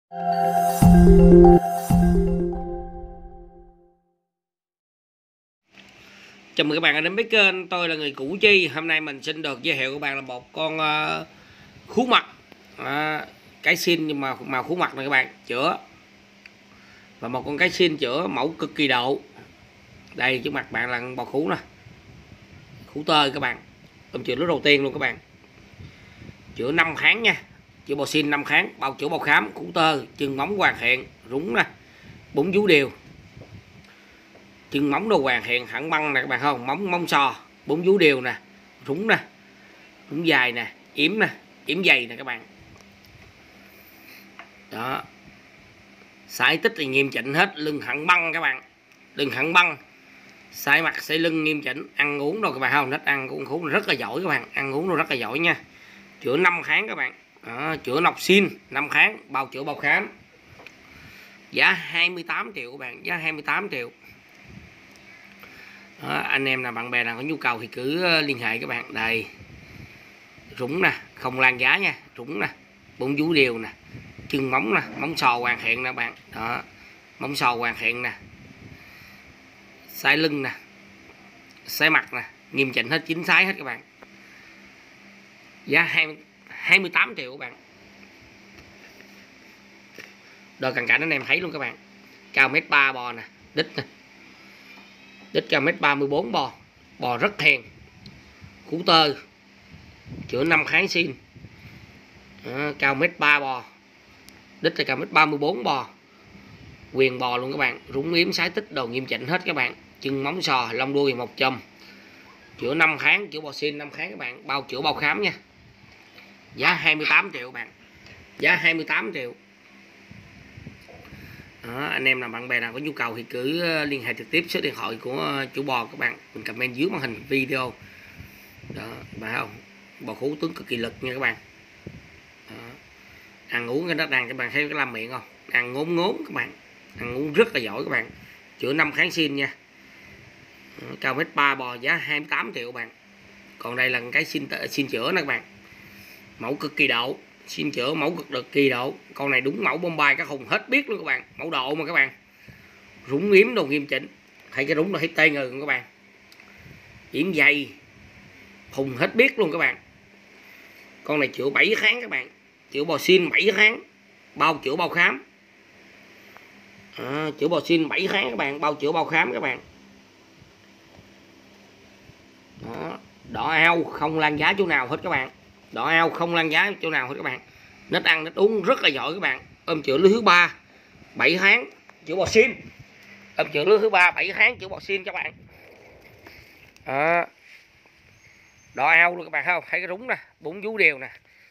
Chào mừng các bạn đến với kênh, tôi là người Củ Chi. Hôm nay mình xin được giới thiệu các bạn là một con khú mặt, cái xin nhưng mà màu khú mặt này các bạn, chữa. Và một con cái xin chữa mẫu cực kỳ độ. Đây trước mặt bạn là bò khú nè, khú tơi các bạn, chữa lúc đầu tiên luôn các bạn. Chữa 5 tháng nha, chữa bò xin 5 tháng, bao chữa bao khám, khú tơ, chân móng hoàn thiện, rúng nè, 4 vú đều. Chân móng đồ hoàn thiện thẳng băng nè các bạn, không móng sò, 4 vú đều nè, rúng nè, rúng dài nè, yếm nè, yếm dày nè các bạn. Đó, sải tích thì nghiêm chỉnh hết, lưng thẳng băng các bạn, lưng thẳng băng, sải mặt sải lưng nghiêm chỉnh, ăn uống rồi các bạn, không nết ăn cũng khú rất là giỏi các bạn, ăn uống rồi rất là giỏi nha. Chữa 5 tháng các bạn. Đó, chữa nọc xin 5 tháng, bao chữa bao khám, giá 28 triệu các bạn, giá 28 triệu. Đó, anh em là bạn bè nào có nhu cầu thì cứ liên hệ các bạn. Đây rúng nè, không lan giá nha, rúng nè, 4 vú đều nè, chân móng nè, móng sò hoàn thiện nè bạn. Đó, móng sò hoàn thiện nè, sải lưng nè, sải mặt nè, nghiêm chỉnh hết, chính sái hết các bạn. Giá 28 triệu các bạn. Đôi cận cảnh anh em thấy luôn các bạn, cao 1m3 bò nè, đít nè, đít cao 1m34 bò, bò rất hiền, khú tơ, chữa 5 tháng xin. Đó, cao 1m3 bò, đít là cao 1m34 bò, quyền bò luôn các bạn, rúng yếm sái tích đồ nghiêm chỉnh hết các bạn, chân móng sò, lông đuôi một chùm, chữa 5 tháng, chữa bò xin 5 tháng các bạn, bao chữa bao khám nha. Giá 28 triệu bạn, giá 28 triệu. Đó, anh em là bạn bè nào có nhu cầu thì cứ liên hệ trực tiếp số điện thoại của chủ bò các bạn, mình comment dưới màn hình video. Đó, bạn không, bò khú tướng cực kỳ lực nha các bạn. Đó, ăn uống cái đất ăn các bạn thấy cái làm miệng không, ăn ngốn ngốn các bạn, ăn uống rất là giỏi các bạn, chữa 5 tháng xin nha. Đó, cao 1m3 bò, giá 28 triệu bạn. Còn đây là cái xin chữa nè các bạn, mẫu cực kỳ độ, xin chữa mẫu cực kỳ độ. Con này đúng mẫu Bombay cá hùng hết biết luôn các bạn, mẫu độ mà các bạn, rúng yếm đồ nghiêm chỉnh, thấy cái rúng là thấy tê người các bạn, yếm dày hùng hết biết luôn các bạn. Con này chữa 7 tháng các bạn, chữa bò xin 7 tháng, bao chữa bao khám. Chữa bò xin 7 tháng các bạn, bao chữa bao khám các bạn. Đó, đỏ ao không lan giá chỗ nào hết các bạn, đỏ ao không lan giá chỗ nào hết các bạn, nết ăn nết uống rất là giỏi các bạn. Chữa lứa thứ 3 7 tháng, chữa bò xin. Chữa lứa thứ 3 7 tháng, chữa bò xin các bạn. Đó, đỏ ao luôn các bạn, không thấy cái rúng nè, 4 vú đều nè.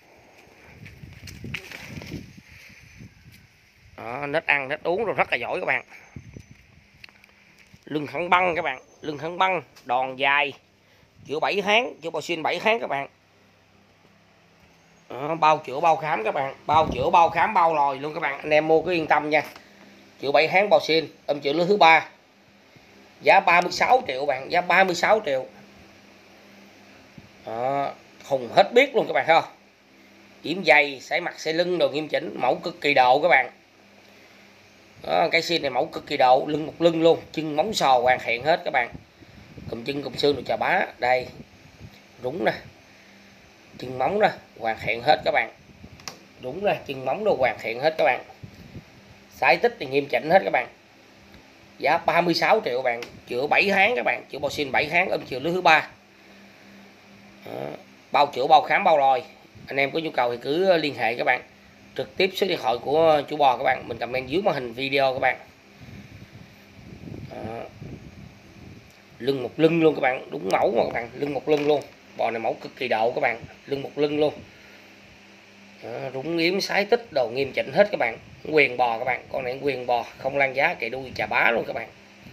Đó, nết ăn nết uống rồi rất là giỏi các bạn. Lưng thẳng băng các bạn, lưng thẳng băng, đòn dài, chữa 7 tháng, chữa bò xin 7 tháng các bạn. Đó, bao chữa bao khám các bạn, bao chữa bao khám bao lòi luôn các bạn, anh em mua cứ yên tâm nha. Chữa 7 tháng bò xin, chữa lứa thứ 3, giá 36 triệu bạn, giá 36 triệu. Đó, hùng hết biết luôn các bạn thấy không, yếm dày, sải mặt sải lưng đồ nghiêm chỉnh, mẫu cực kỳ độ các bạn. Đó, cái xin này mẫu cực kỳ độ, lưng một lưng luôn, chân móng sò hoàn thiện hết các bạn, cùm chân cùm xương được chà bá. Đây rúng nè, chân móng nè, hoàn thiện hết các bạn, đúng nè, chân móng đồ hoàn thiện hết các bạn, sải tích thì nghiêm chỉnh hết các bạn. Giá 36 triệu bạn, chữa 7 tháng các bạn, chữa bò xin 7 tháng, chữa lứa thứ 3. Đó, bao chữa bao khám bao lòi. Anh em có nhu cầu thì cứ liên hệ các bạn trực tiếp số điện thoại của chủ bò các bạn, mình comment dưới màn hình video các bạn. Đó, lưng một lưng luôn các bạn, đúng mẫu mà các bạn, lưng một lưng luôn, bò này mẫu cực kỳ độ các bạn, lưng một lưng luôn. Đó, rúng yếm sái tích đồ nghiêm chỉnh hết các bạn, quyền bò các bạn, con này quyền bò không lan giá, kệ đuôi chà bá luôn các bạn.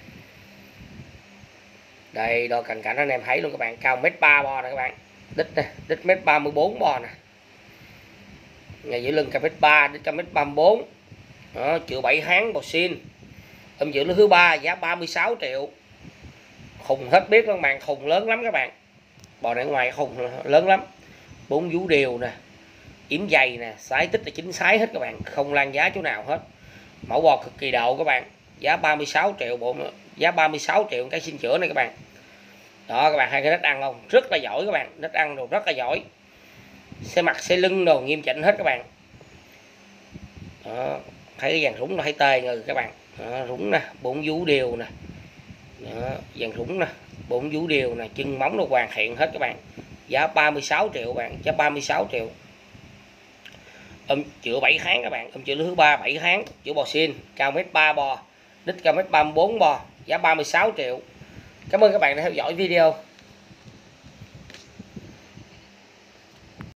Đây đo cận cảnh anh em thấy luôn các bạn, cao 1m3 bò nè các bạn, đít nè, đít 1m34 bò nè, ngày giữa lưng cao 1m3, đít cao 1m34. Đó, chữa 7 tháng bò xin, chữa lứa thứ 3, giá 36 triệu. Khùng hết biết luôn các bạn, khùng lớn lắm các bạn, bò này ngoài khùng lớn lắm, 4 vú đều nè, yếm dày nè, sái tích là 9 sái hết các bạn, không lan giá chỗ nào hết. Mẫu bò cực kỳ độ các bạn, giá 36 triệu bộ, giá 36 triệu cái xin chữa này các bạn. Đó các bạn, hai cái nết ăn không, rất là giỏi các bạn, nết ăn đồ rất là giỏi, xe mặt xe lưng đồ nghiêm chỉnh hết các bạn. Đó, thấy cái dàn rúng nó thấy tê rồi các bạn. Đó, rúng nè, 4 vú đều nè. Đó, dàn rúng nè, 4 vú đều nè, chân móng nó hoàn thiện hết các bạn. Giá 36 triệu các bạn, giá 36 triệu. Chữa 7 tháng các bạn, chữa thứ 3 7 tháng, chữa bò xin, cao 1m3 bò, đít cao 1m34 bò, giá 36 triệu. Cảm ơn các bạn đã theo dõi video.